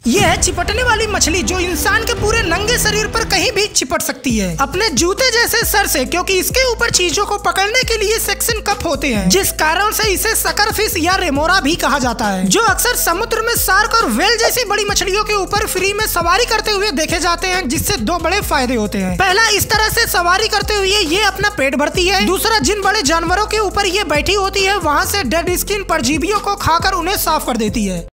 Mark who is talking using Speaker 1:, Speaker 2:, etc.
Speaker 1: ये है चिपटने वाली मछली जो इंसान के पूरे नंगे शरीर पर कहीं भी चिपट सकती है अपने जूते जैसे सर से, क्योंकि इसके ऊपर चीजों को पकड़ने के लिए सेक्शन कप होते हैं, जिस कारण से इसे सकरफिश या रेमोरा भी कहा जाता है, जो अक्सर समुद्र में शार्क और व्हेल जैसी बड़ी मछलियों के ऊपर फ्री में सवारी करते हुए देखे जाते हैं, जिससे दो बड़े फायदे होते हैं। पहला, इस तरह से सवारी करते हुए ये अपना पेट भरती है। दूसरा, जिन बड़े जानवरों के ऊपर ये बैठी होती है वहाँ से डेड स्किन परजीवियों को खाकर उन्हें साफ कर देती है।